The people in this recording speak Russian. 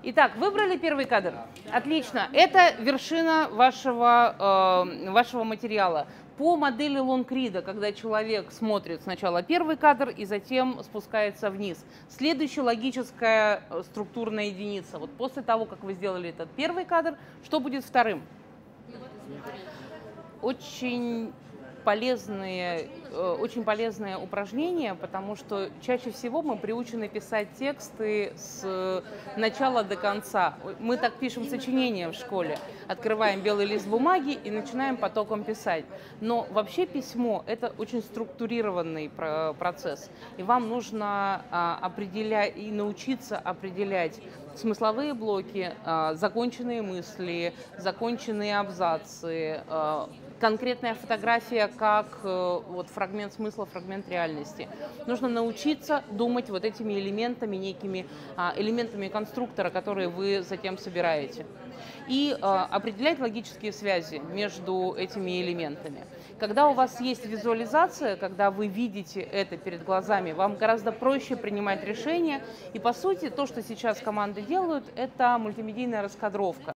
Итак, выбрали первый кадр? Отлично. Это вершина вашего материала. По модели лонгрида, когда человек смотрит сначала первый кадр и затем спускается вниз. Следующая логическая структурная единица. Вот после того, как вы сделали этот первый кадр, что будет вторым? Очень полезное упражнение, потому что чаще всего мы приучены писать тексты с начала до конца. Мы так пишем сочинения в школе. Открываем белый лист бумаги и начинаем потоком писать. Но вообще письмо – это очень структурированный процесс. И вам нужно определять и научиться определять смысловые блоки, законченные мысли, законченные абзацы, конкретная фотография как вот фрагмент смысла, фрагмент реальности. Нужно научиться думать вот этими элементами, некими элементами конструктора, которые вы затем собираете. И определять логические связи между этими элементами. Когда у вас есть визуализация, когда вы видите это перед глазами, вам гораздо проще принимать решения. И по сути, то, что сейчас команды делают, это мультимедийная раскадровка.